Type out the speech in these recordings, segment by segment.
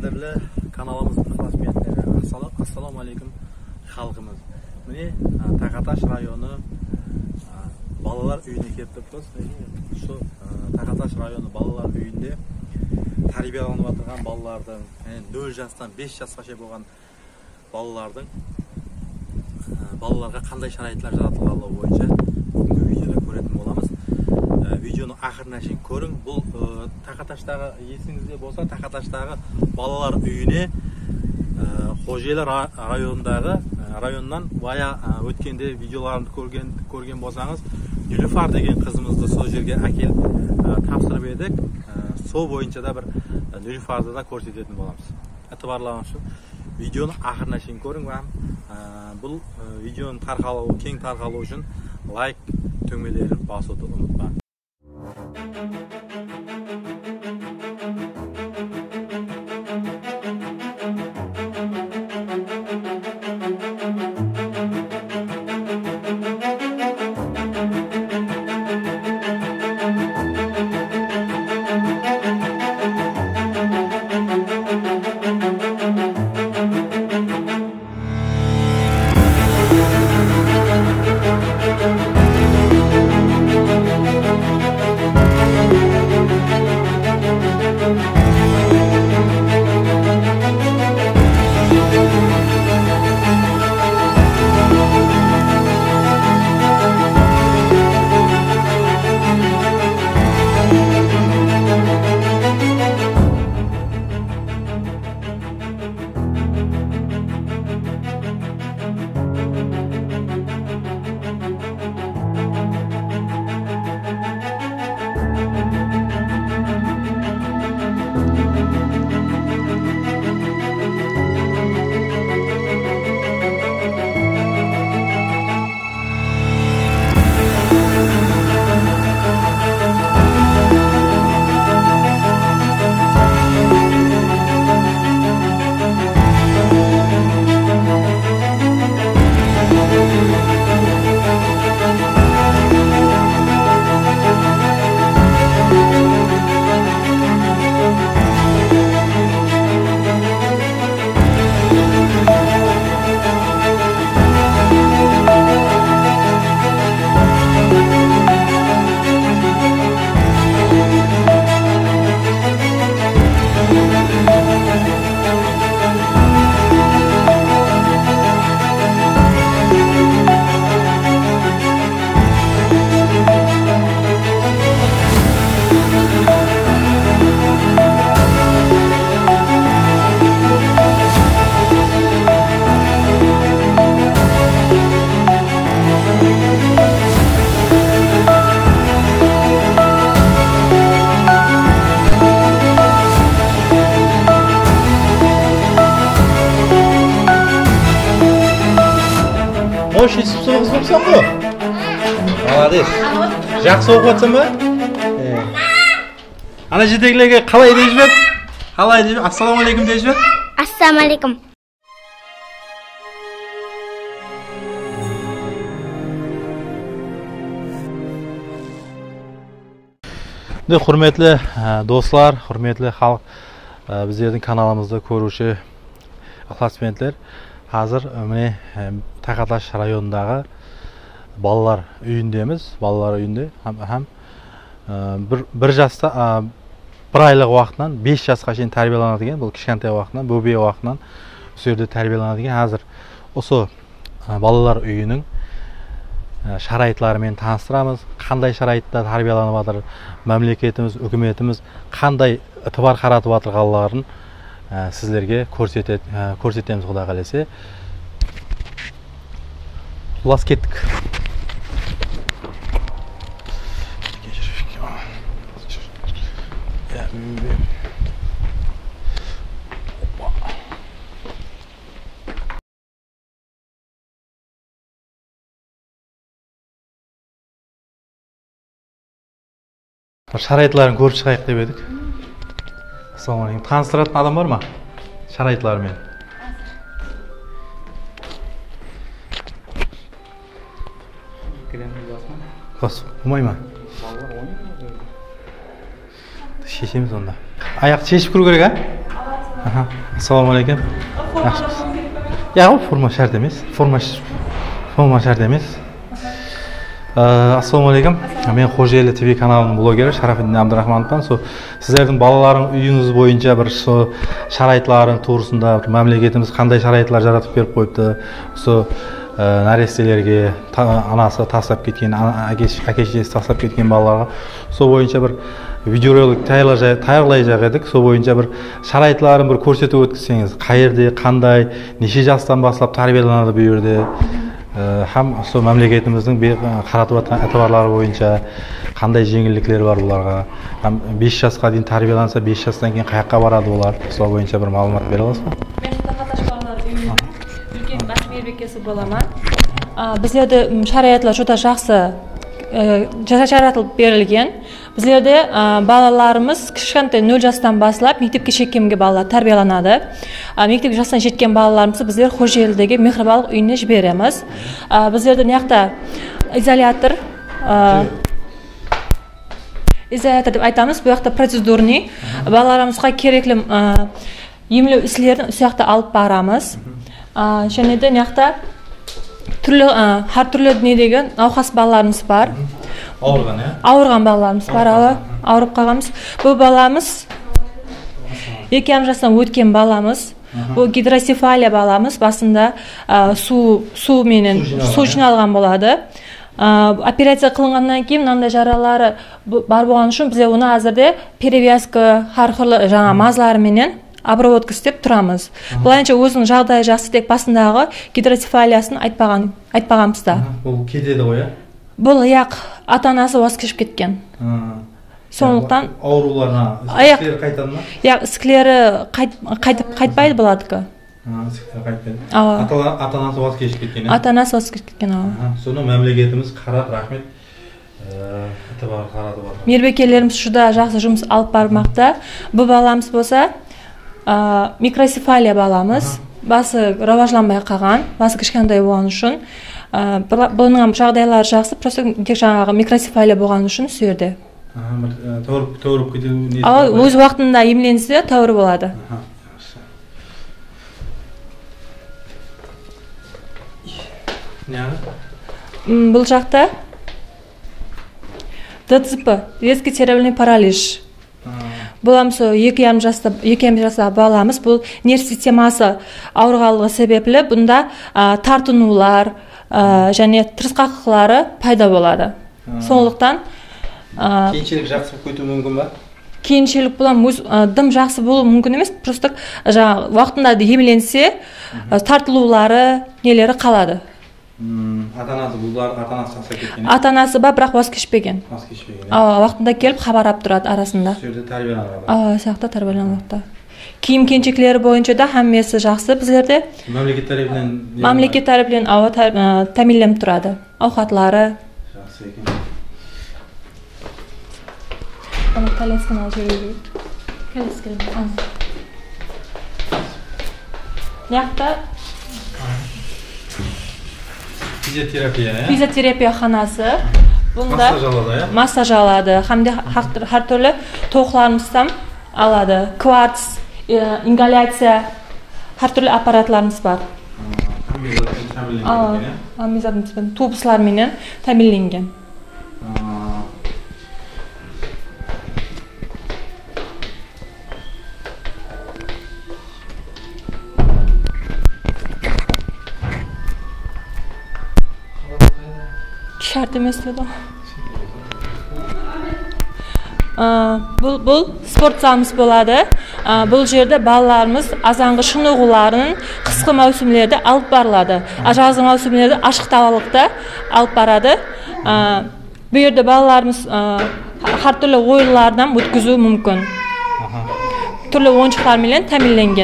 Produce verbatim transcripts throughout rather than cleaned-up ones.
Qadrli kanalımız ixlosmandlari, assalomu alaykum xalqimiz. Meni Taqatash rayoni bolalar uyine kelib turibmiz. Shu Taqatash rayoni bolalar uyinde tarbiyalanib o'tirgan bolalardan, ya'ni nol yoshdan besh yoshgacha bo'lgan bolalardan bolalarga qanday sharoitlar yaratilganligi bo'yicha bugungi videoda ko'radigan bo'lamiz. Videoni oxiriga shun ko'ring. Bu Taqatashdagi esingizda bo'lsa, Taqatashdagi bolalar uyini Xo'jayli rayonidagi rayondan vaya o'tganda videolarni ko'rgan ko'rgan bo'lsangiz, Nilufar degan qizimizni shu yerga akil topshirib edik. Sov bo'yicha da bir Nilufarda da ko'rsatadigan bo'lamiz. E'tiborlaring shu. Videoni oxiriga shun ko'ring va bu videoning tarqaluvi, keng tarqaluvi uchun like tugmalarini bosishni unutmang. Hoş isipsiniz bo'lsan bu? Молодец. Yaxshi o'qiyapsanmi? Ana jedeklarga qalay deysiz? Qalay deysiz? Assalomu alaykum deysiz? Assalomu alaykum. Hurmatli do'stlar, hurmatli xalq, bizning kanalimizda ko'ruvchi ixlosmandlar, hozir meni Taqatash rayonidagi bolalar uyindamiz. Bolalar uyinde ham ham bir bir yoshda bir oylik vaqtdan besh yoshgacha tarbiyalanadigan, bu kichkantay vaqtdan, bo'biy vaqtdan shu yerda tarbiyalanadigan hozir o'sha bolalar uyining sharoitlarini tanishtiramiz. Qanday sharoitda tarbiyalanib o'tir, mamlakatimiz, hukumatimiz qanday e'tibor qaratib o'tirganlarini sizlarga ko'rsatib ko'rsatamiz xudo qalasa. Xullas ketdik. Sharoitlarni ko'rib chiqaylik deb edik. Assalomu alaykum. Tanishtiradigan odam bormi? Sharoitlarni. Bas, olmaymi? Sheshimiz onda. Oyoq cheshib kirish kerak-a? Aha. Assalomu alaykum. Yo'q, forma shart emas. Forma forma shart emas. Assalomu alaykum. Men Xo'jayli T V kanalining blogeri Sharafiddin Abdurahmonovman. So, sizlarning balalaring uyingiz bo'yicha bir so sharoitlaring to'g'risida mamlakatimiz qanday sharoitlar yaratib berib qo'yibdi. So, narestalarga anasi tashlab ketgan, aka-akasi tashlab ketgan balalarga so bo'yicha bir videorolik tayyorlayajak edik. So bo'yicha bir sharoitlarni bir ko'rsatib o'tsangiz, qayerda, qanday, necha yoshdan boshlab tarbiyalanadi bu yerda? Ham so mamlakatimizning qaratib o'tgan e'tiborlari bo'yicha qanday yengilliklar bor ularga? Ham besh yoshga дейін tarbiyalansa, besh yoshdan keyin qayoqqa boradi ular? Shu bo'yicha bir ma'lumot bera olasizmi? Men Taqatash bolalar uyida ulkan baxt merbekasi bo'laman. Bizlarda sharoitlar juda yaxshi yaratib berilgan. Bizlarda balalarimiz kichkintoy nol yoshdan boshlab maktabgacha ketgan bolalar tarbiyalanadi. Maktabga yoshdan yetgan balalarimizni bizlar Xo'jaylidagi mehribonlik uyine jiberamiz. Bizlarda bu yoqda izolyator izolyator deb aytamiz. Bu yoqda protsedurniy balalarimizga kerakli emlov ishlarini u yoqda olib boramiz. Shuningdek, bu yoqda turli har turli dunyoda navxas balalarimiz bor. Ağırgan ya? Ağırgan balalarimiz var, ağırıp qalğanımız. Bu balamız iki yaşdan o'tgan balamiz. Bu gidrosefaliya balamiz. Basında su su menen su jinailgan bo'ladi. Operatsiya qilingandan keyin mындай jaralari бар bo'lgani uchun biz uni hozirda перевязка har xil жаңа mazlar menen обработка istep turamiz. Bularcha o'zining жағдайы жақсы deb basındağı gidrosefaliyasini aytpagan aytpaganmiz da. Bu kededi qo'ya? Бұл аяқ ата-анасы voz kechib ketgan. Сондықтан ауруларына ісіктері қайтады ма? Яқ, ісіктері қайтып қайтпайды бұладікі. Ісіктері қайтпайды. Ата-анасы voz kechib ketкен. Ата-анасы voz kechib ketкен. Соны мемлекетimiz қарап, рахмет. E'tibor qaratib отыр. Мейірбекелеріміз juda жақсы жұмыс алып бармақта. Бұл баламыз болса микросефалия баламыз. Басы раважланбай қалған, басы кішкентай болған үшін. Бұның жағдайлары жақсы, просто тек жаңағы микросефалия болған үшін сүйерді. Тәуіріп кету несі? Өз уақытында емленсе тәуір болады. Бұл жақта ДЦП, резкий церебральный паралич. Бұламыз екі жарым жаста баламыз, бұл нерв системасы ауырғанлығы себеплі бұнда тартынулар және тырысқақлары пайда болады. Сондықтан кейіншілік жақсы болып кетуі мүмкін ба? Кейіншілік бұлам дым жақсы болуы мүмкін емес, просто уақытында емленсе тартылулары нелері қалады. Ата-анасы бұлар ата-анасы тастап кеткен? Ата-анасы ба, бірақ voz kechпеген. Voz kechпеген. Уақытында келіп хабар алып тұрады арасында. Сол жерде тәрбиеленеді. Aa, сақта тәрбиеленеді. Киім кеншектері бойынша да хаммесі жақсы біздерде. Мемлекет тарапынан Мемлекет тарапынан ауа тәмінленіп тұрады. Ауқатлары. Жақсы екен. Ана колесканы алып жүрейік. Колесканы. Яқта Fizyoterapia ya? Fizyoterapia xonasi. Bunda massaj aladi ya? Massaj aladi. Hamda har turli to'qlarimizni aladi. Kvarts, ingalyatsiya, har turli apparatlarimiz bor. Ta'minlangan. Tubuslar bilan ta'minlangan. Şart emas dedi. Bu bu sport zalimiz bo'ladi. Bu yerda balalarimiz azangi shinug'ularning qisqa mavsumlarda olib boriladi. Yozgi mavsumlarda ashqtavaliqda olib boradi. Bu yerda balalarimiz har turli o'yinlardan o'tkazishi mumkin. Turli o'yinchilar bilan ta'minlangan.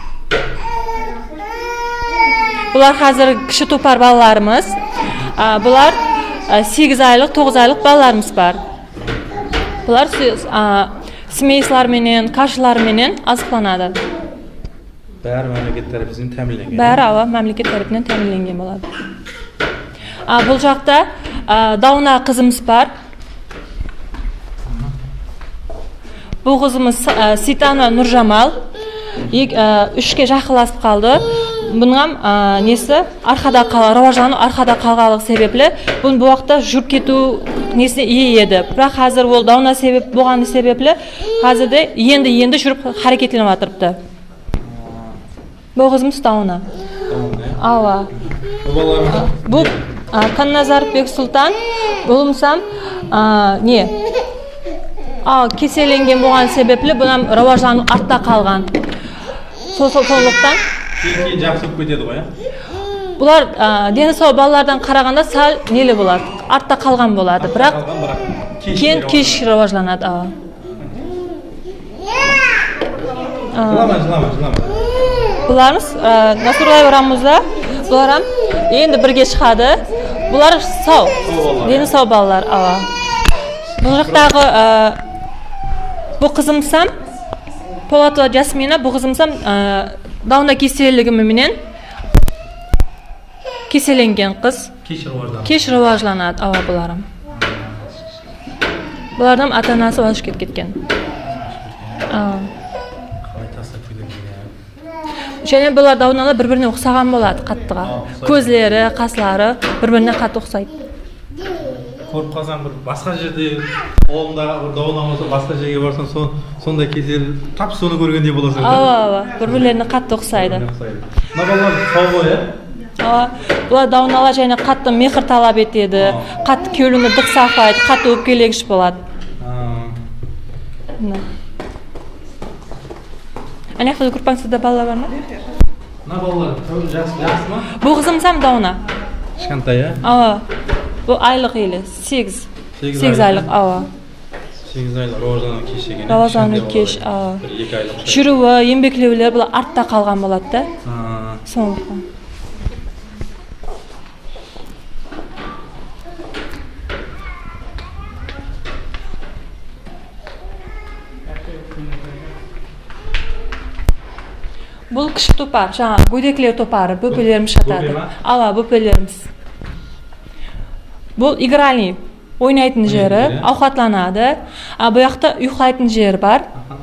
Bular hozir kishi to'par balalarimiz. Bular sekiz aylık, to'qqiz aylık balalarimiz var. Bular smeyslar menen, kaşlar menen azıqlanadi. Bari mamlakat tarafından ta'minlangan. Bari ava mamlakat tarafından ta'minlangan bo'ladi. Bu yoqda Davna qizimiz var. Bu qizimiz Sitana Nurjamal. үшке жақындасып қалды. Бұның ham несі арқада қала рауажлану арқада қалғалық себеплі бұның бұл уақытта жүріп кету несіне ие еді. Бірақ қазір ол дауна себеп болғаны себеплі қазірде енді енді жүріп харекетленіп жатырыпты. Бұл қызымыз дауна. Ава. Бұл Канназарбек Сұлтан болымсам не кеселенген болған себеплі бұнам рауажлану артта қалған. Сондықтан кейін жақсы болып кетеді ғой, бұлар дені сау балалардан қарағанда сәл нелі болады, артта қалған болады, бірақ кейін кеш рауажланады. Жылама, жылама, жылама. Бұларымыз Насурлай орамызда, бұларым енді бірге шығады. Бұлар сау, дені сау балалар. Бұл жақтағы бұл қызымсам, Полатова Жасмина, бұл қызымсам дауна кеселігіменен кеселенген қыз. Кеш рауажланады, ава бұларым. Бұлардан ата-анасы алып кеткен. Және бұлар дауналы бір-біріне ұқсаған болады қаттыға. Көзлері, қаслары бір-біріне қатты ұқсайды. Көріп қалсаң бір басқа жерде қолымдағы бір даунамызда басқа жерге барсаң сондай кесел тап соны көргендей боласың. Ава, бір-бірлеріне қатты ұқсайды. Мына балалар сау ғой, бұлар даунала және қатты мехір талап етеді, қатты кеуіліңі дық сақпайды, қатты өпкелегіш болады. Аяқта көрпаңсызда балалар бар ма? Мына балалар жақсы ма? Бұл қызымсам дауна. Кішкентай, ә? Ава. Бұл айлық елі, сегіз. сегіз айлық, ава. сегіз айлық рауажлану кеш екен. Рауажлану кеш, ава. Жүруі, еңбеклеулер бұл артта қалған болады да. Сондықтан. Бұл кіші топар, жаңа бөдеклер топары, бөпелеріміз жатады. Ала, бөпелеріміз. Бұл игральный, ойнайтын жері, ауқатланады. Бұл жақта ұйықтайтын жер бар.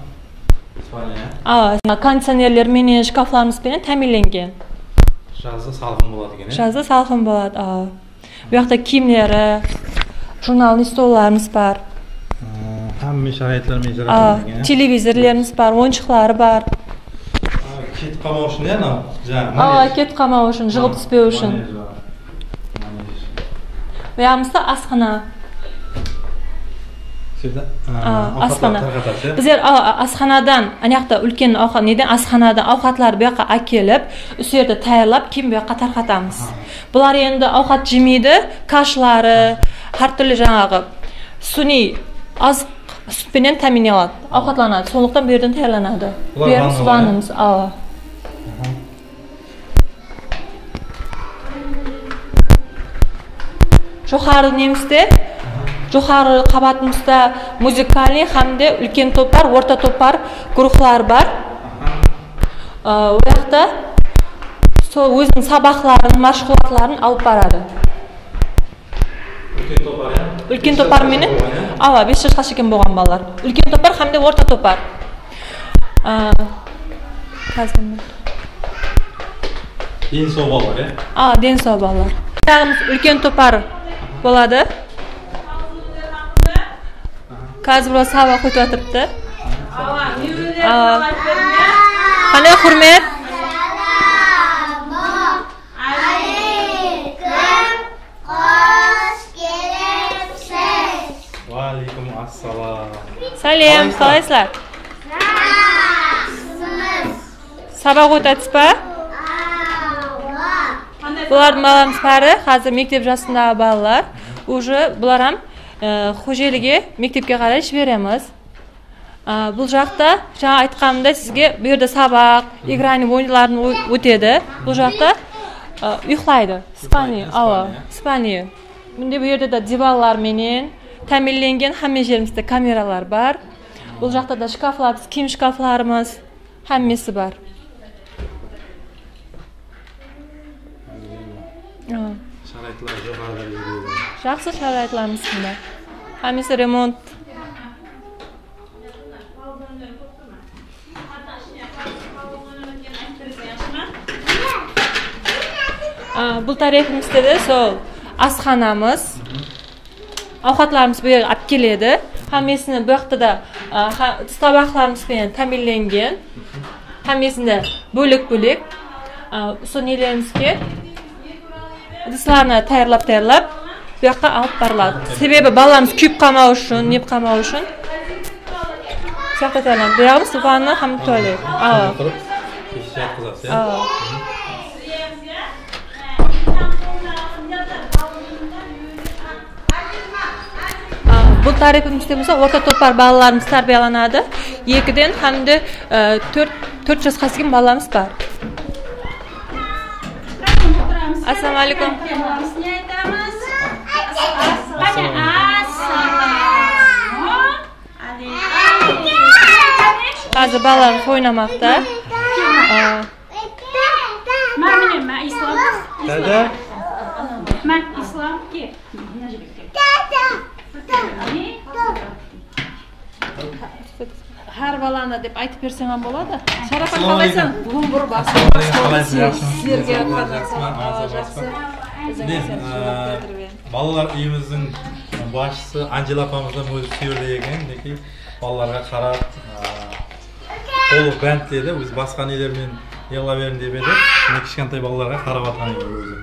Кондиционерлер менен, шкафларымыз менен тәмеленген. Жазы салқын болады екен, ә? Жазы салқын болады. Бұл жақта киімлері, журналный столларымыз бар. Хамме шарайтлармен жаратылған. Телевизорлеріміз бар, ойыншықтары бар. Кетіп қалмау үшін, ә, мынау? Ала, кетіп қалмау үшін, жығып түспеу үшін. Бұяғымызда асхана. Асхана. Біздер асханадан, анаяқта үлкен ауқат, неден асханадан ауқатлар бұяққа әкеліп, үсерді тайырлап, кейін бұяққа тарқатамыз. Бұлар енді ауқат жемейді, кашлары, әртүрлі жаңағы суни азық сүтпенен тәмин алады, ауқатланады. Сондықтан берден тайырланады. Берім сұланымыз, ала. Жоғары немізде, жоғары қабатымызда музыкальный хамде үлкен топар, орта топар группалар бар. Ояқта сол өзінің сабақларын, машғұлатларын алып барады. Үлкен топар, ә? Үлкен топар менен, ава, бес жасқа шекен болған балалар. Үлкен топар хамде орта топар. Ден сау балалар, ә? А, ден сау балалар. Үлкен топар болады. Қазір бұл сабақ өтіп жатырыпты. Қандай құрмет? Уалейкум ассалам. Сәлем, қалайсыздар? Сабақ өтіп па? Бұлардың баламыз бәрі, қазір мектеп жасындағы балалар. Уже бұларам хожеліге мектепке қарай жібереміз. Бұл жақта, жаңа айтқанымда сізге бұл жерде сабақ, игральный ойындарын өтеді. Бұл жақта ұйықтайды. Спальня, ала, спальня. Бұнде бұл жерде диванлар менен тәмеленген хамме жерімізде камералар бар. Бұл жақта да шкафлар, киім шкафларымыз, хаммесі бар. Шарайтлар жоғарыда жүреді. Жақсы шарайтларымыз бұнда. Хаммесі ремонт. Бұл тарифімізде де сол асханамыз. Ауқатларымыз бұл жерге алып келеді. Хамесini bu yoqda da tabaqlarimiz bilan ta'minlangan. Hammasini bo'lak-bo'lak. Shu nelerimizga idishlarni tayyorlab-tayyorlab bu yoqqa olib boriladi. Sababi balalarimiz kuyib qolmasligi uchun, yeb qolmasligi uchun. Bu yoqda tayyorlanib beramiz. Vanna ham to'laydi. Ava. Ava. Bu tarifimizde mesela orta topar balalarımız terbiyelanadi. ikiden hem de dört yaşga kelgan balalarımız var. Assalomu alaykum. Hozir balalarimiz o'ynamoqda. Men islom. Dada. Men islom ki. Har balani deb aytib bersang ham bo'ladi. Sharafat qalaysan? Bugun bir bas. Sizlarga Balalar uyimizin başçısı Angela apamızdan o'zi sevdi ekan, lekin balalarga qarab, qo'li band dedi, biz boshqa nelerмен yig'laverin deb edi. Men kichkentay balalarga qarab atgan ekan o'zi.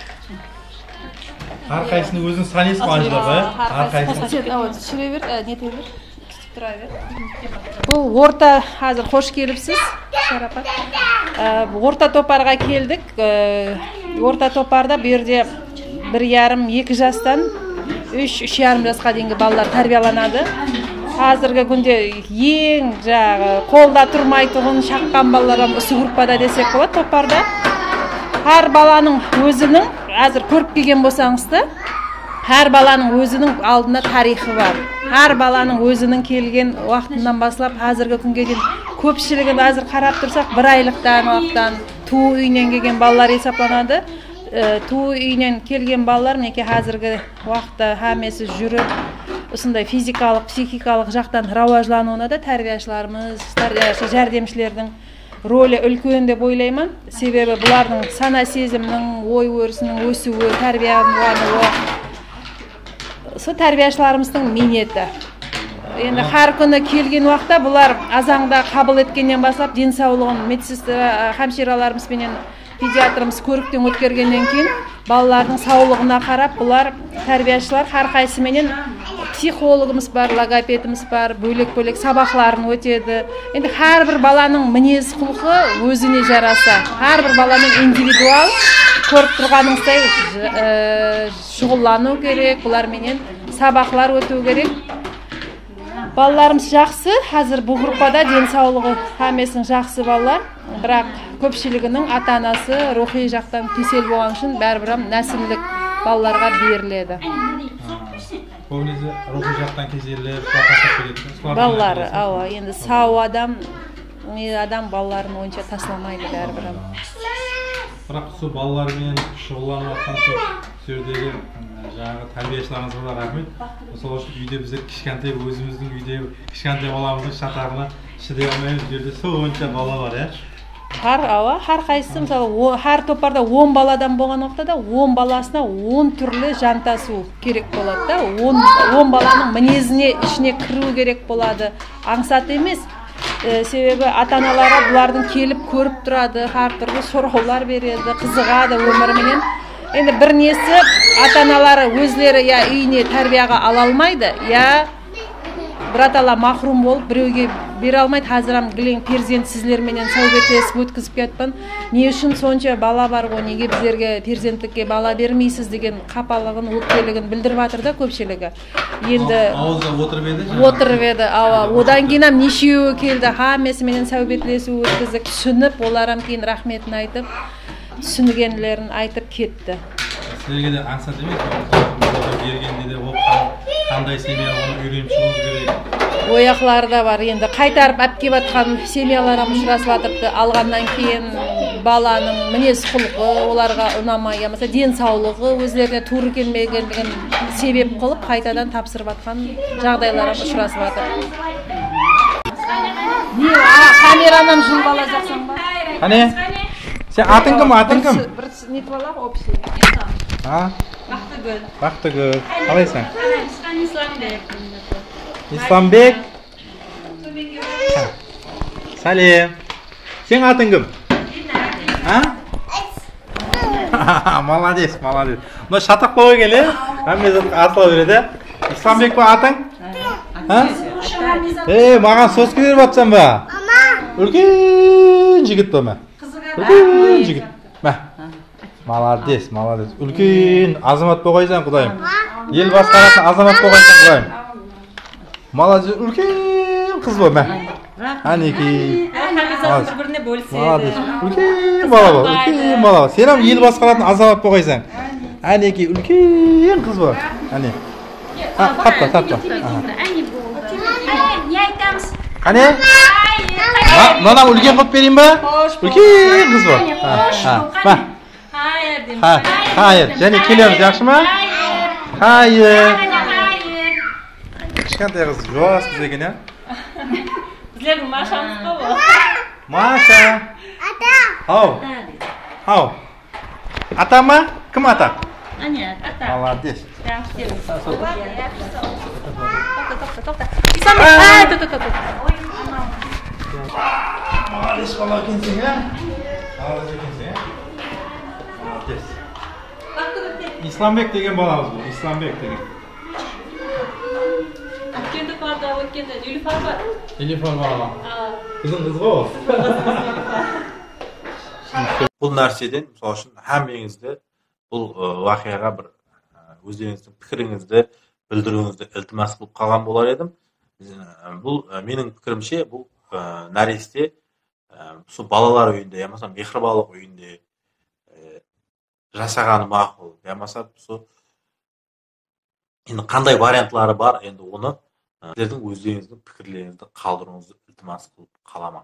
Har qaysini o'zing sanaysiz Angela apa? Har qaysini. Tushiraver, ne deyver? Turaver. Bu o'rta hozir xo'sh kelibsiz. Sharafat. O'rta toparga keldik. O'rta toparda bu yerda bir yarim ikki yoshdan uch uch yarim yoshga deyingi bolalar tarbiyalanadi. Hozirgi kunda eng jag'i qo'lda turmaydigan shaqqan bolalar ham o'sha gruppada desek bo'ladi toparda. Har balaning o'zining hozir ko'rib kelgan bo'lsangiz-da, har balaning o'zining oldida tarixi bor. Har balaning o'zining kelgan vaqtidan boshlab hozirgi kunga дейін ko'pchiligini hozir qarab tursak, bir oylikdan vaqtdan tuv uydan kelgan bolalar hisoblanadi. Tuv uydan kelgan bolalar menki hozirgi vaqtda hammasi yurib, o'shanday fizikalik, psixikalik jaqdan rivojlanuvida da tarbiyachilarimiz, tarbiyachi jardamchilarning roli ulkan deb o'ylayman. Sababi bularning sana sezimining, o'y o'risining o'suvi, tarbiyalanuvı Su tarbiyachilarimizning minnati. Endi har kuni kelgan vaqtda bular azangda qabul etgandan boshlab din sog'lig'ini meditsina hamshiralarimiz bilan pediatrimiz ko'rikdan o'tkazgandan keyin bolalarning sog'lig'ina qarab bular tarbiyachilar har qaysi bilan psixologimiz bor, logopedimiz bor, bo'lak-bo'lak saboqlarni o'tadi. Endi har bir bolaning minez xulqi o'zine jarasa, har bir bolaning individual ko'rib turganingizday shug'ullanu kerak, bular bilan saboqlar o'tib kerak. Bolalarimiz yaxshi, hozir bu gruppada den sog'lig'i hammasining yaxshi bolalar, biroq ko'pchiligining ota-onasi ruhiy jaqdan kasal bo'lgani uchun baribir ham nasllik bolalarga beriladi. Ko'pincha ruhiy jaqdan kasallar, tashab ketadi. Bolalar, ava, endi sog' odam, odam bolalarini o'ncha tashlamaydi baribir ham. Biroq shu bolalar bilan shug'ullanayotgan shu yerdagi жаңағы tarbiyachilarimizga rahmat. Misol uchun uyda biz kichkentay o'zimizning uyda kichkentay bolamizning shatag'ini chiday olmaymiz. Bu yerda so'ncha bola bor, ya. Har ava, har qaysi misol har toparda o'n boladan bo'lgan vaqtda o'n balasına o'n turli jantasi kerak bo'ladi-da. o'n bolaning minezine ishine kiruv kerak bo'ladi. Аңсат emas. Sebebi ota-onalari bularning kelib ko'rib turadi, har turli so'rovlar beradi, qiziqadi umri bilan. Endi bir nesi ota-onalari o'zlari ya uyini tarbiyaga ala olmaydi, ya birato'la mahrum bo'lib birovga bera olmaydi. Hozir ham giling farzand sizlar bilan suhbatlashib o'tkazib ketdim. Ne uchun soncha bala bor, nega bizlarga farzandlikka bala bermaysiz degan qapaligini, o'tkeligini bildirib atirdi ko'pchiligi. Endi ovozda o'tirib edi. O'tirib edi. Ava, odan keyin ham neshiyovi keldi, hammasi bilan suhbatlashib o'tkazdik, tushunib, ular ham keyin rahmetini aytib, tushunganlarini aytib ketdi. Sizlarga de аңсат emas, berganda de o'qib, qanday semiyani o'rganib chiqishimiz kerak. Oyoqlarda bor, endi qaytarib olib kelayotgan semiyalar ham uchrasib atirdi. Algandan keyin balaning minez xulqi ularga unamay, mesela den sog'lig'i o'zlariga to'g'ri kelmaganligin sebep qilib qaytadan topshirib atgan жағдайлар ham uchrasib atirdi. Ne, kameradan jilib olajaqsan ba? Qani? Sen ating kim, ating kim? нетіп алақ общий. Ha? Бақтыгүл. Бақтыгүл. Қалайсың? Ислам Исламбек. Исламбек. Сәлем. Сен атың кім? А? Молодец, молодец. Мына шатақ болу келе. Әммезат атыла береді. Исламбек па атың? Ей, маған сос беріп атсам ба? Үлкен жігіт ба ма? Үлкен жігіт. Ма. Молодец, молодец. Үлкен азамат болғайсың, құдайым. Ел басқаратын азамат болғайсың, құдайым. Молодец, үлкен қыз ба ма? Әнеки. Bir-birine bölseydi. Молодец. Үлкен бала ба, үлкен бала ба. Сенім ел басқаратын азамат болғайсың. Әнеки, үлкен қыз ба. Әне. Тапта, тапта. Не айтамыз? Қане? Мынаны үлкен қылып берейін ба? Үлкен қыз ба. Hayır demiş. Ha, hayır. Және келеміз, жақсы ма? Hayır. Кішкентай қыз жуас қыз екен, ә? Bizlerin maşamız da var. Маша. Ау. Ау. Ата ма? Кім ата? Anne, ata. Молодец. Молодец бала екенсің, ә? Молодец екенсің, ә? Молодец. Исламбек деген баламыз бұл, Исламбек деген. Өткенді барда, өткенді Нилүфар бар. Нилүфар бала. Кызың қыз ғой. Бұл нәрседен, мысалы үшін, әммеңізді бұл уақиғаға бір өздеріңіздің пікіріңізді білдіруіңізді ілтимас болып қалған болар едім. Бұл менің пікірімше бұл нәресте сол балалар үйінде, ямаса мехрибалық үйінде жасағаны мақұл. Ямаса сол енді қандай вариантлары бар, енді оны сіздердің өздеріңіздің пікірлеріңізді қалдыруыңызды ілтимас қылып қаламын.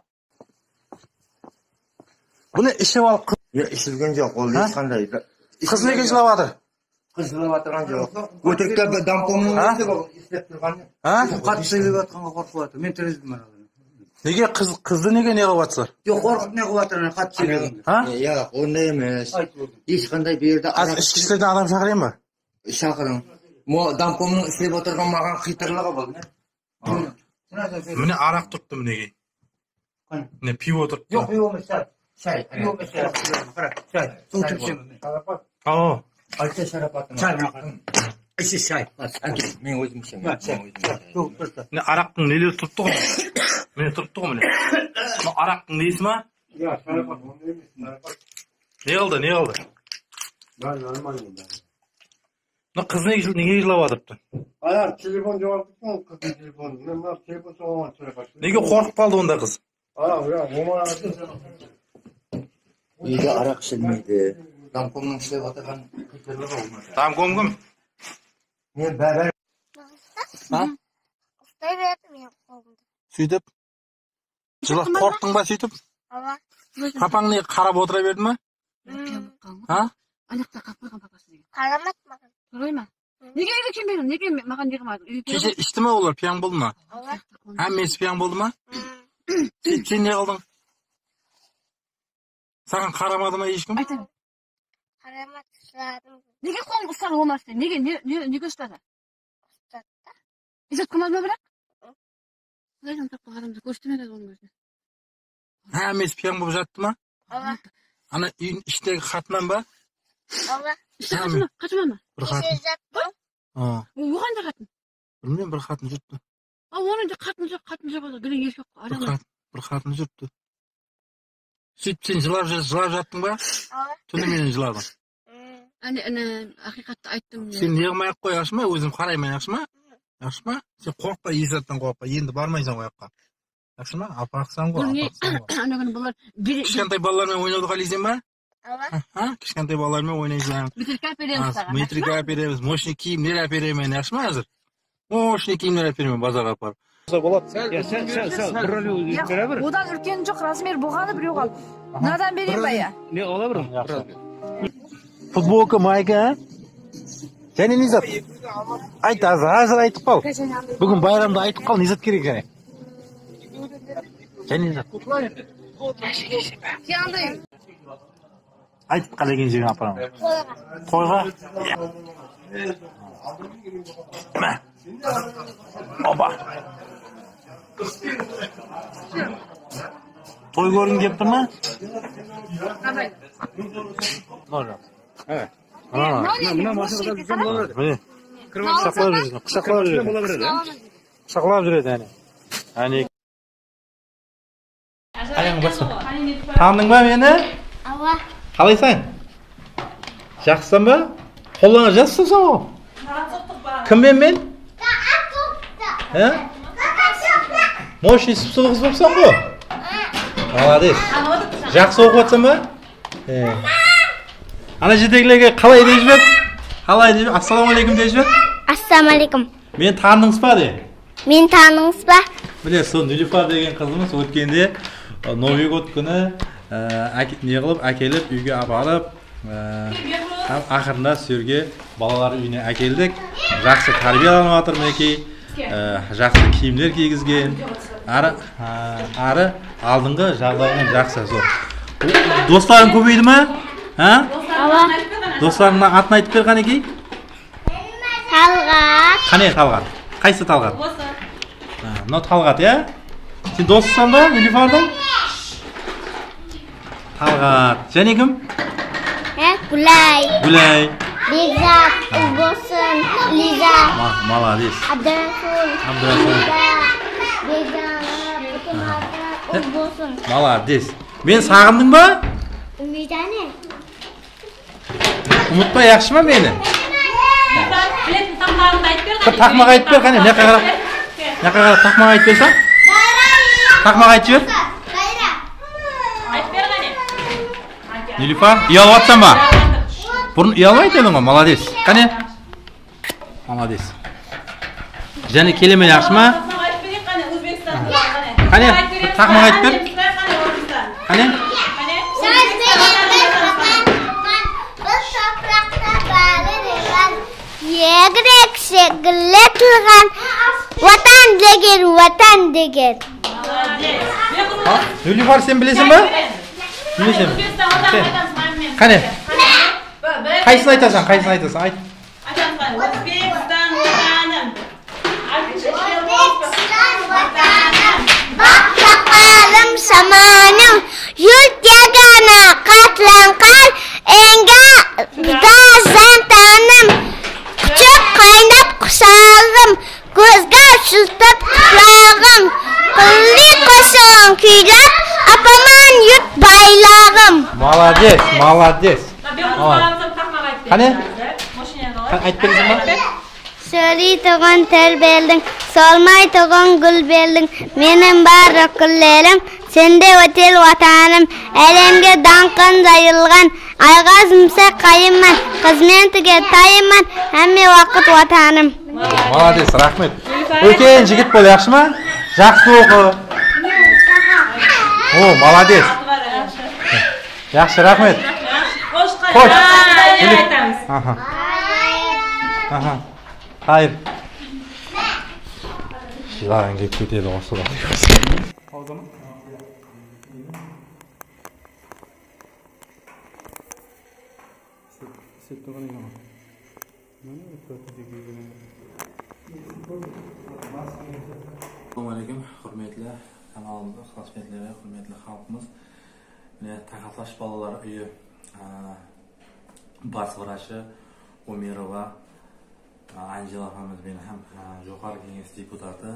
Бұны ішіп алып ішілген жоқ, ол ешқандай. Қыз неге жылап жатыр? Қыз жылап жатырған жоқ. Өтекте дампомның істеп тұрған. Қатты сөйлеп жатқанға қорқып жатыр. Мен тіріздім ана. Неге қызды неге не қылып жатсыздар? Жоқ, қорқып не қылып жатыр, қатты сөйлеген. Жоқ, ондай емес. Ешқандай берді. Ішкі істерден адам шақырайын ба? Шақырың. Дампомның істеп отырған маған қитырлығы бұл. Міне арақ тұрыпты мінеге. Міне пиво тұрыпты. Жоқ, пиво емес, шай. Шай. Пиво емес, шай. Шай. Су түпсем. Ау. Айта шарапатын. Шай мақырын. Іші шай. Мен өзім ішем. Міне арақтың нелері тұрыпты ғой. Міне тұрыпты ғой міне. Арақтың несі ма? Ja, шарапат. Не қалды, не қалды? Қыз неге жылап жатырыпты? Аяқ телефон жауап тұтқан қыздың телефоны. Мен мына телефон соған сұрап. Неге қорқып қалды онда қыз? Аяқ, ja, омар Үйде арақ ішілмейді. Дампомның істеп отырған қитырлығы болмады. Дампом кім? Мен бәрі. Ұстай бердім мен қолымды. Сөйтіп? Жылап қорқтың ба сөйтіп? Папаң не қарап отыра берді ма? Анақта қалып қойған папасы деген. Қарамады маған. Қарай ма? Неге үйге келмедің? Неге маған не қылмадың? Кеше ішті ме олар, пияң болды ма? Әммесі пияң болды ма? Сен не қылдың? Саған қарамады ма ешкім? Айтамын. Қарамады, сұрадым. Неге қолын ұстады олмасты? Неге? Неге ұстады? Ұстады. Изат қылмады ма бірақ? Құдайдан тапқан адамды көрсетемеді оның өзіне. Әммесі пияң болып жатты ма? Ала. Ана үйдің іштегі қатынан ба? Ала. Іште қатын ма? Қатын ма? Бір қатын. Кеше жатты. Оған да қатын. Білмеймін, бір қатын жүртті. Ал оның да қатын жоқ, қатын жоқ болды. Гүлің еркек қой. Бір қатын жүртті. Сөйтіп сен жылап жаттың ба? Ала. Түніменен жыладың. Әне, ақиқатты айттым. Сен не қылмай ақ қой, жақсы ма? Өзім қараймын, жақсы ма? Жақсы ма? Сен қорықпа, Есаттан қорықпа. Енді бармайсың ояққа. Жақсы ма? Апақсан ғой, апақсан ғой. Ана күні бұлар... Кішкентай балалармен ойнауды қалайсың ба? Ала. Кішкентай балалармен ойнайсың. Метрика әпереміз саған. Метрика әпереміз, мощный киімдер әперемін, жақсы ма әзір? Мощный киімдер әперемін базарға апарып. Одан үлкен жоқ, размер болғаны біреу қалды. Мынадан берейін ба я? Ne olabilir? Футболка, майка, ә? Және Низат? Айт, азыр айтып қал. Бүгін байрамда айтып қал, Низат керек және. Және Низат. Айтып қалеген жерге апарамын. Тойға? Мә. Опа. Той көргің кеп тұр ма? Ножа. Evet. Mına maşallah düzen bulabilir. Böyle. Kuşaklab жүреді. Kuşaklab жүреді. Kuşaklab жүреді yani. Yani. Аяғың бассын. Таныдың ба мені? Ава. Қалайсың? Жақсысың ба? Қолыңа жассың ғой. Кіммен мен? Ә? Мош исіп қыз болсаң ғой. Молодец. Жақсы оқып жатсың ба? Е. Ана жетекілерге қалай деп жібер? Қалай деп? Ассалаумағалейкум деп жібер? Ассалаумағалейкум. Мен таныңыз ба де? Мен таныңыз ба? Міне сол Нилюфар деген қызымыз өткенде Новый год күні не қылып әкеліп үйге апарып ақырында сөрге балалар үйіне әкелдік. Жақсы тәрбиеланып жатыр мінекей. Жақсы киімдер кигізген. Ары ары алдыңғы жағдайынан жақсы зор. Достарың көбейді ме? Ha? Dostlarına атын айтып бер қанекей? Талғат. Қане Талғат? Қайсы Талғат? Мынау Талғат, иә? Сен досысың ба Нилюфардың? Талғат. Және кім? Гүлай. Гүлай. Бекзат, Ұлбосын, Лиза. Молодец. Абдрасул. Абдрасул. Бекзат, Ұлбосын. Молодец. Мен сағындың ба? Үмітәне. Ұмытпа, яқшы ма мені? Білетін тақмағыңды айтып бер. Тақмақ айтып бер, қане? Мына қарап. Мына қарап тақмақ айтып берсің? Тақмақ айтып бер. Айтып бер қане. Нилюфар, ұялып жатсың ба? Бұрын ұялмай дедің ғой, молодец. Қане? Молодец. Және келемен яқшы ма? Тақмақ айтып берейік қане, Өзбекстанды. Қане? Тақмақ айтып бер. Қане? Егрек шегілетілген ватан деген, ватан деген. Нилюфар, сен білесің ба? Білесің. Қане? Қайсын айтасың, қайсын айтасың, айт. Өзбекстан ватаным. Бақ сақалым саманым, жүлт егені қатланған, енге газан таным. Küçük kaynap kusağım, gözge şıltıp kulağım. Kıllı koşun küylep, apaman yut baylağım. Молодец, молодец. Қане? Айтып бересің ба? Söyley tuğun tel beldin, solmay tuğun gül beldin. Benim barı küllerim, sende otel vatanım. Elemge dankın zayılgan, ayğazımsa kayımman. Қызметіге тайыман, әмме вақыт ватаным. Молодец, рахмет. Өкен жігіт бол, яқшы ма? Жақсы оқы. О, молодец. Жақсы, рахмет. Қош. Аха. Аха. Хайыр. Жылаған кеп кетеді осы да. Assalamualaikum, hurmatli kanalimiz xizmatchilari, hurmatli xalqimiz. Mine Taqatlash bolalar uyi бас vrachi Umirova Anjela opamiz meni ham jo'qorg'i kengash deputati.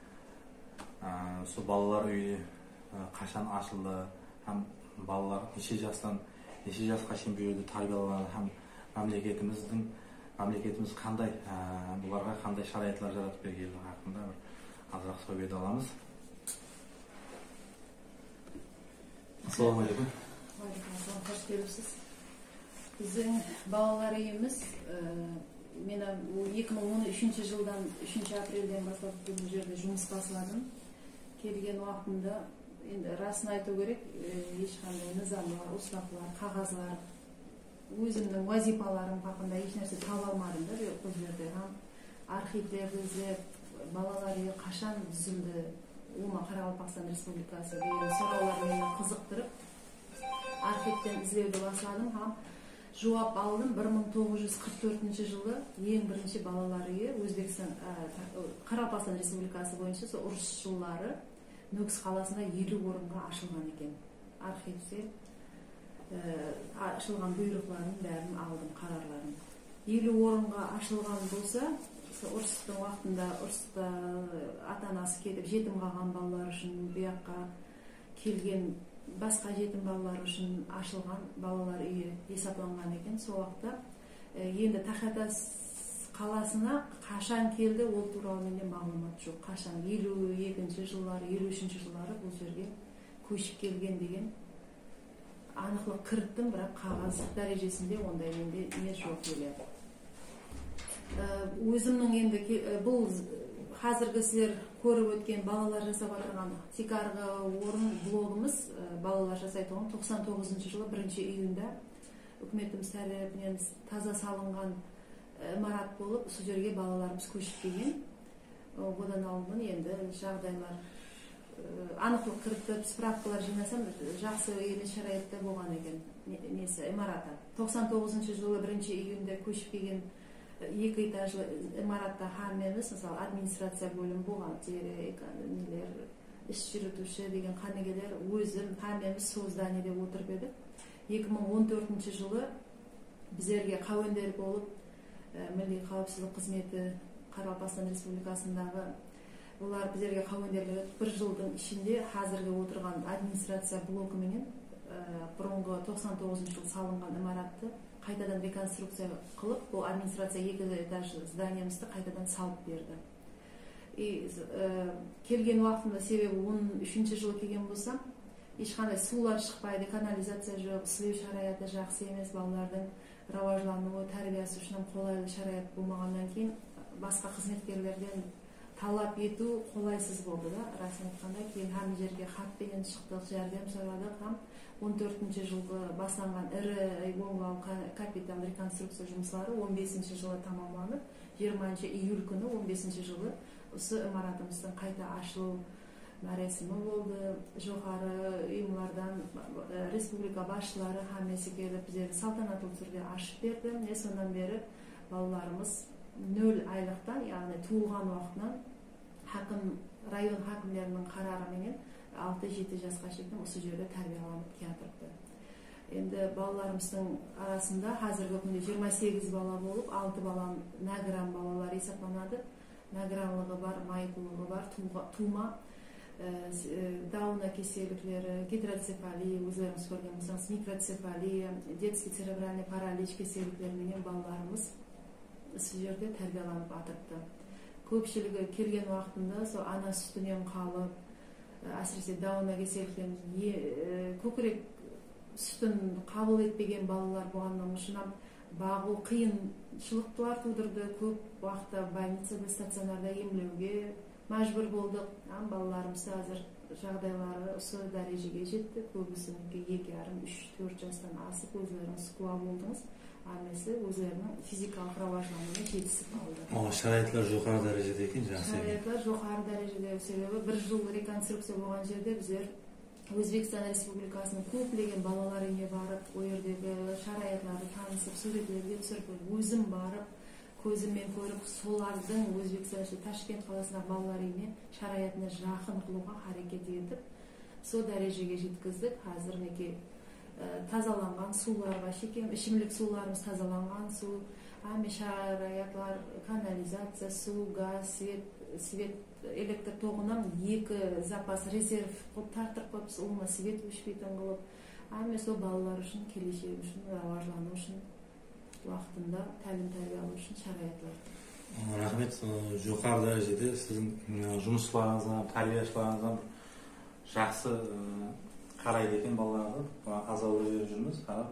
Shu bolalar uyi qachon ochildi, ham bolalar necha yoshdan necha yoshga qachon bu yerda tarbiyalanadi, ham mamlakatimizning mamlakatimiz qanday bularga qanday sharoitlar yaratib berganligi haqida bir azroq so'zlay olamiz. Assalomu alaykum. Hoş gelipsiz. Bizim balalar uyimiz men ikki ming o'n uchinchi жылдан uchinchi apreldan boshlab bu yerda жұмыс boshladim. Kelgan vaqtimda endi rostini aytib kerak, hech qanday nizomlar, uslublar, qog'ozlar, o'zimning vazifalarim haqida hech narsa topa olmadim-da. Bu yerda ham arxivlarni izlab, balalar uyi qachon tuzildi, umuman Qoraqalpog'iston Respublikasi degan so'rovlar meni qiziqtirib, архивтен іздеуді басладым һәм жауап алдым. бір мың тоғыз жүз қырық төртінші жылы ең бірінші балалар үйі Өзбекстан Қарақалпақстан Республикасы бойынша сол ұрыс жылдары Нүкіс қаласында елу орынға ашылған екен. Архивте ашылған бұйрықларын бәрін алдым, қарарларын. елу орынға ашылған болса, ұрыстың уақытында ұрыста ата-анасы кетіп жетім қалған балалар үшін bu жаққа келген басқа жетім балалар үшін ашылған балалар үйі есептелген екен. Сол уақытта енді Тахатас қаласына қашан келді, ол туралы менде мағлұмат жоқ. Қашан елу екінші жылдары, елу үшінші жылдары бұл жерге көшіп келген деген анықтық кірттім, бірақ қағаз дәрежесінде ондай менде не жоқ еді. Өзімнің енді бұл қазіргі сіздер көріп өткен балалар жасап отырған текарғы орын блогымыз балалар жасайтын тоқсан тоғызыншы жылы бірінші июньда үкіметіміз тарапынан таза салынған имарат болып, сол жерге балаларымыз көшіп келген. Одан алдын енді жағдайлар анықтық кіртіп, справкалар жинасам, жақсы емес шарайтта болған екен. Несі, имараты. тоқсан тоғызыншы жылы бірінші июньде көшіп келген екі этажлы имаратта хамеміз, мысалы администрация бөлім болған, нелер, іс жүргізуші деген қанегелер, өзім хамеміз сол зданиеде отырып еді. екі мың он төртінші жылы біздерге қауендер болып, Милли қауіпсіздік қызметі Қарақалпақстан Республикасындағы олар біздерге қауендерлер бір жылдың ішінде қазіргі отырған администрация блокі менен бұрынғы тоқсан тоғызыншы жыл салынған имаратты қайтадан реконструкция қылып, бұл администрация екі этажды зданиемізді қайтадан салып берді. Келген уақытында себебі он үшінші жылы келген болсам, ешқандай сулар шықпайды, канализация жоқ, сілеу шараяты жақсы емес, балалардың рауажлануы, тәрбиесі үшін қолайлы шараят болмағаннан кейін басқа қызметкерлерден талап ету қолайсыз болды да. Расын айтқанда кейін һәм жерге хатпенен шықтық, жәрдем сұрадық, һәм он төртінші жылғы басланған ірі болған капитал реконструкция жұмыстары он бесінші жылы тамамланып, жиырманыншы июль күні он бесінші жылы осы имаратымыздың қайта ашылу мәресімі болды. Жоғары ұйымдардан республика басшылары хаммесі келіп, біздерді салтанатты түрде ашып берді. Сондан бері балаларымыз нөл айлықтан, яғни туылған уақытынан хакім, район хакімлерінің қарарыменен алты жеті жасқа шейін осы жерде тәрбиеланып келатырды. Енді балаларымыздың арасында қазіргі күнде жиырма сегіз бала болып, алты бала нәграм балалар есептелінеді. Нәграмлығы бар, майқұлығы бар, тума, дауна кеселіктері, гидроцефалия, өздеріңіз көрген болсаңыз, микроцефалия, детский церебральный паралич кеселіктеріменен балаларымыз осы жерде тәрбиеланып атырды. Көпшілігі келген уақытында сол ана сүтінен қалып, әсіресе дауна кеселіктерін көкірек сүтін қабыл етпеген балалар болғаннан үшін бағу қиыншылықтар тудырды. Көп уақытта больницада, стационарда емлеуге мәжбүр болдық. Балаларымыз қазір жағдайлары осы дәрежеге жетті. Көбісінікі екі жарым, үш, төрт жастан асып, өздеріңіз куә болдыңыз. Амесі өздерінің физикалық рауажлануына жетісіп алды. О, шарайтлар жоғары дәрежеде екен, жақсы. Шарайтлар жоғары дәрежеде, себебі бір жыл реконструкция болған жерде біздер Өзбекстан Республикасының көптеген балалар үйіне барып, о жердегі шараятларды танысып, суреттерге түсіріп, өзім барып, көзіммен көріп, солардың Өзбекстан Ташкент қаласындағы балалар үйіне шараятына жақын қылуға харекет етіп, сол дәрежеге жеткіздік. Қазір неке тазаланған суларға шекем, ішімлік суларымыз тазаланған су, әме шараятлар, канализация, су, газ, свет, свет, электр тоғынан екі запас резерв қылып тартып қойып, олма свет өшпейтін қылып, әме сол балалар үшін, келешегі үшін, рауажлану үшін, уақытында тәлім тәрбие алу үшін шараятлар. Рахмет, жоғары дәрежеде сіздің жұмысшыларыңызға, тәрбиешілеріңізға жақсы қарайды екен балаларды, азалы беріп жүрміз, қарап.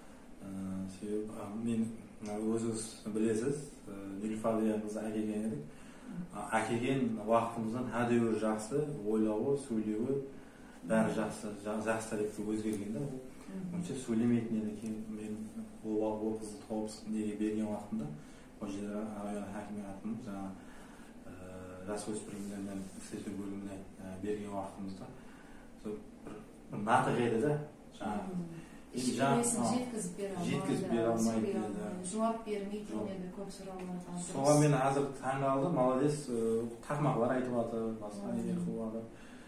Мен өзіңіз білесіз, Нилфадиямыз әкелген едік. Әкелген уақытымыздан әдеуір жақсы, ойлауы, сөйлеуі, бәрі жақсы, жақсы тарихты өзгерген де. Онша сөйлемейтін едік, мен ол қызды тауып неге берген уақытында, ол жерде район хакимиятының жаңа жасөспірімдермен істесу бөліміне берген уақытымызда бір натық еді де, жаңа ешкімесін жеткізіп бере алмайды. Жеткізіп бере алмайды. Жауап бермейді, енді көп сұрауларға. Соған мен азыр таңғалдым, молодец, тақмақлар айтып жатыр, басқа нелер қылып жатыр.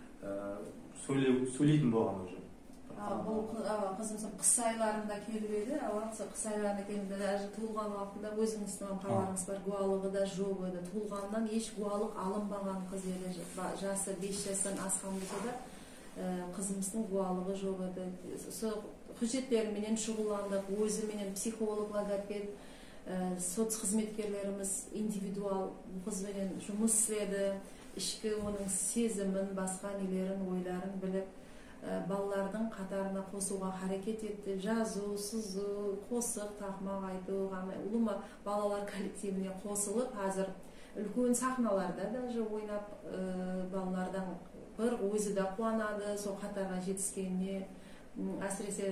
Сөйлейтін болған уже. Бұл қызымыз қыс айларында келіп еді, қыс айларында келгенде даже туылған уақытында өзіңіздің қаларыңыз бар, гуалығы да жоқ еді. Туылғаннан еш гуалық алынбаған қыз еді, жасы бес жастан асқан болса да қызымыздың гуалығы жоқ еді. Сол құжеттеріменен шұғылдандық, өзіменен психолог, логопед, соц қызметкерлеріміз индивидуал қызбенен жұмыс істеді, ішкі оның сезімін, басқа нелерін, ойларын біліп, балалардың қатарына қосуға харекет етті. Жазу, сызу, қосық, тақмақ айту, ұлыма балалар коллективіне қосылып, қазір үлкен сахналарда даже ойнап, балалардан бір өзі де қуанады, сол қатарға жетіскеніне. Әсіресе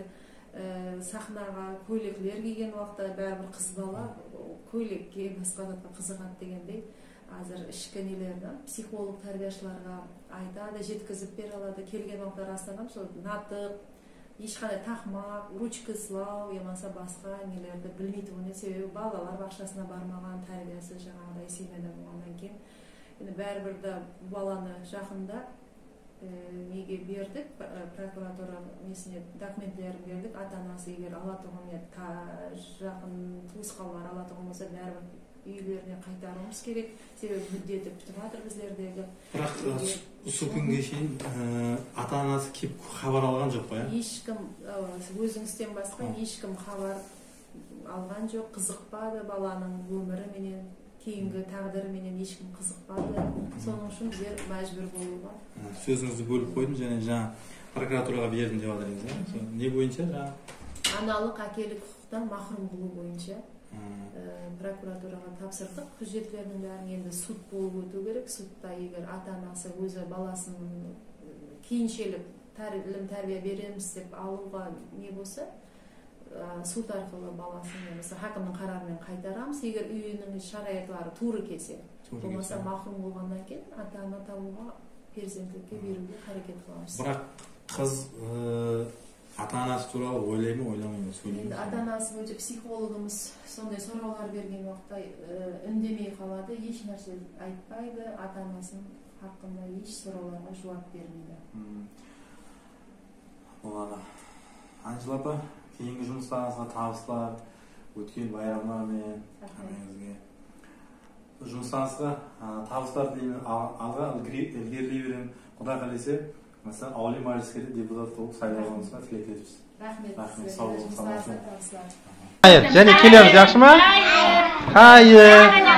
сахнаға көйлеклер киген уақытта бәрібір қыз бала көйлекке басқа затқа қызығады дегендей. Азыр ішкі нелерді психолог тәрбиешілерге айтады, жеткізіп бере алады. Келген уақытта растағам, сол натық, ешқандай тақмақ, ручка сылау, емаса басқа нелерді білмейді. Оны себебі балалар бақшасына бармаған, тәрбиесі жаңағыдай семьяда болғаннан кейін. Енді бәрібір де баланы жақында неге бердік, прокуратура несіне документлерін бердік. Ата-анасы егер алатұғын, жақын туысқалар алатұғын болса, бәрібір үйлеріне қайтаруымыз керек. Себебі мүддеті күтіп жатыр біздердегі. Бірақ осы күнге шейін ата-анасы кеп хабар алған жоқ па? Ешкім, өзіңізден басқа ешкім хабар алған жоқ, қызықпады баланың өміріменен, кейінгі тағдырыменен ешкім қызықпады. Соның үшін біздер мәжбүр болуға. Сөзіңізді бөліп қойдым, және жаңа прокуратураға бердім деп жатырсыз. Не бойынша жаңа? Аналық әкелік құқықтан махрұм қылу бойынша прокуратураға тапсырдық. Құжеттердің бәрін енді суд болып өту керек. Судта егер ата-анасы өзі баласын кейіншелік ілім тәрбие береміз деп алуға не болса, суд арқылы баласын хакімнің қарарымен қайтарамыз. Егер үйінің шарайатлары туры келсе, болмаса махрұм болғаннан кейін ата-ана табуға, перзенттікке беруге харекет қыламыз. Бірақ қыз ата-анасы туралы ойлай ма, ойламай ма, сөйлей ме? Ата-анасы өте психологымыз сондай сұраулар берген уақытта үндемей қалады, еш нәрсе айтпайды, ата-анасының хақында еш сұрауларға жауап бермейді. Олады. Анжела апа, кейінгі жұмыстарыңызға табыстар, өткен байрамдармен, әмеңізге. Жұмыстарыңызға табыстар деймін, алға ілгерілей беремін. Құдай қаласа, mesela Avli Majlisleri deputat olup sayılmasına tilek ederiz. Rahmet. Rahmet. Sağ olun. Sağ olun. Hayır. Hayır. Jene keliyoruz, yaxshimi? Hayır. Hayır.